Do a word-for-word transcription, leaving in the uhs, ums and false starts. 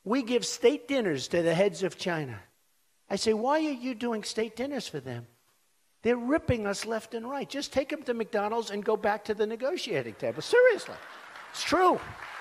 We give state dinners to the heads of China. I say, why are you doing state dinners for them? They're ripping us left and right. Just take them to McDonald's and go back to the negotiating table. Seriously. It's true.